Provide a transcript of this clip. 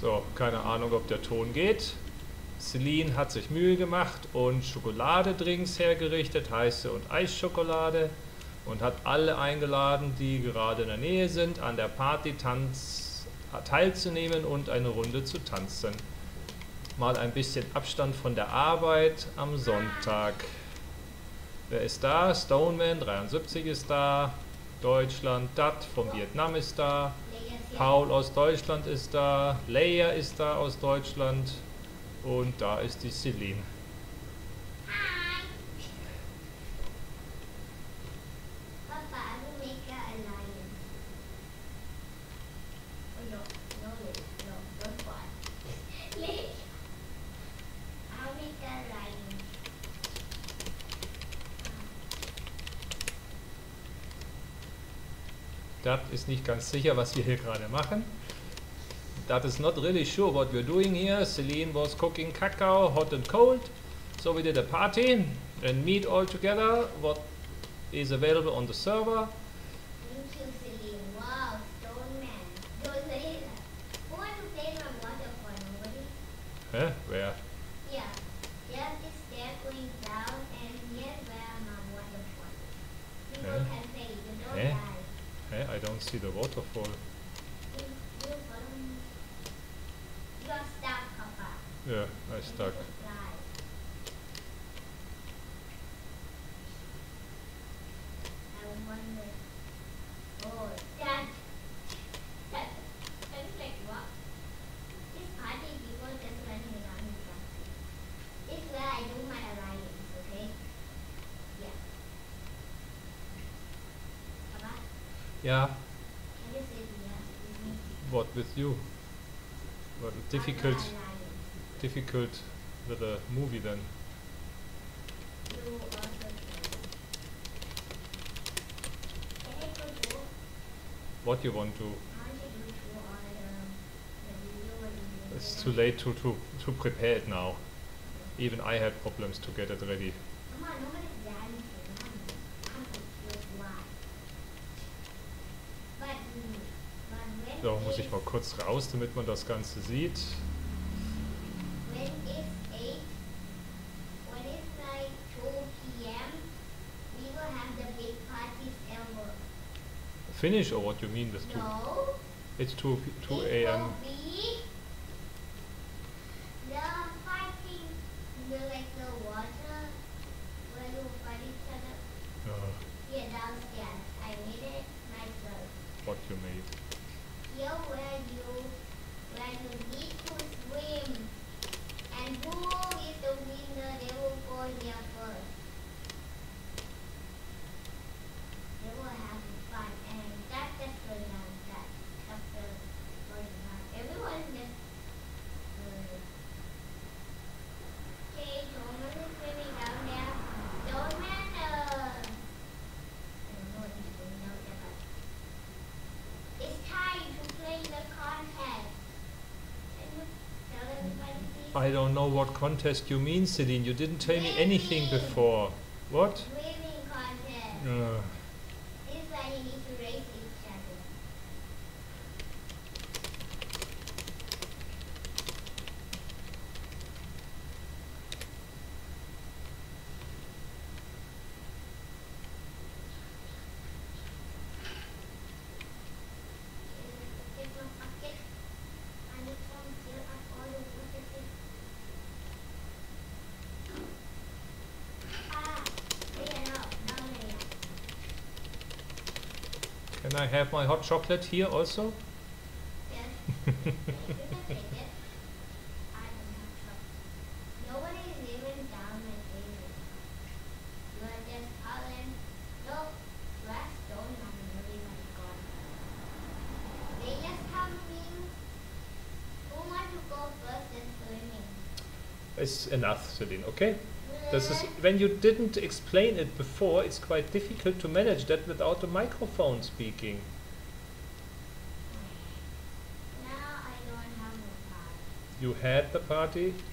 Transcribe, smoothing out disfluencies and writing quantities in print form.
So, keine Ahnung, ob der Ton geht. Celine hat sich Mühe gemacht und Schokoladedrinks hergerichtet, heiße und Eisschokolade, und hat alle eingeladen, die gerade in der Nähe sind, an der Party teilzunehmen und eine Runde zu tanzen. Mal ein bisschen Abstand von der Arbeit am Sonntag. Wer ist da? Stoneman 73 ist da. Deutschland, Dat von Vietnam ist da. Paul aus Deutschland ist da. Leia ist da aus Deutschland. Und da ist die Celine. Dat ist nicht ganz sicher, was wir hier gerade machen. That is not really sure what we're doing here. Celine was cooking cacao, hot and cold. So we did a party and meet all together. What is available on the server? Thank you, Celine. Wow, Stone Man. Who want to play my waterfall? Nobody? Huh? Where? Yeah. There's this stair going down, and here's where my waterfall. People can play. You don't Eh? die. Hey, I don't see the waterfall. You follow me. You're stuck, Papa. Yeah, I stuck. Fly. I wonder. Oh, that's like what? This party people just running around in taxi. This is where I do my alliance, okay? Yeah. Papa, Yeah, can you say yes with me? what with you? What difficult, I'm my alliance. difficult with a movie then. You also can. Can I go to? What you want to? I want to do through all the video and It's too late to prepare it now. Even I had problems to get it ready. Come on, nobody's dancing. I'm confused why. But when So, muss ich mal kurz raus, damit man das Ganze sieht. when it's 8, when it's like 2 p.m., we will have the big parties ever. Finish, or what you mean with 2? No, It's 2 it a.m. will be the fighting, like the water, where you fight each other. Here downstairs, I made it myself. What you made. Here where you need to swim, and who is the winner, they will go here first. They will have fun, and that's just going on. That's the going on. Everyone just okay, Thomas is swimming down there. Don't matter. I don't know what he's doing down there, but it's time to play the contest. Can you tell everybody, please? I don't know what contest you mean, Celine. You didn't tell me anything before. What? Swimming contest. This is where you need to race each other. Get my bucket. I need some fill up all the water here. There now, down there. Can I have my hot chocolate here also? Yes. You can take it. I don't have trouble. Nobody is even down my favorite. You are just Alan. No, last stone and everybody gone. They just coming. Who want to go first in swimming? It's enough, Celine, okay? This is, when you didn't explain it before, it's quite difficult to manage that without the microphone speaking. Now I don't have no part. You had the party?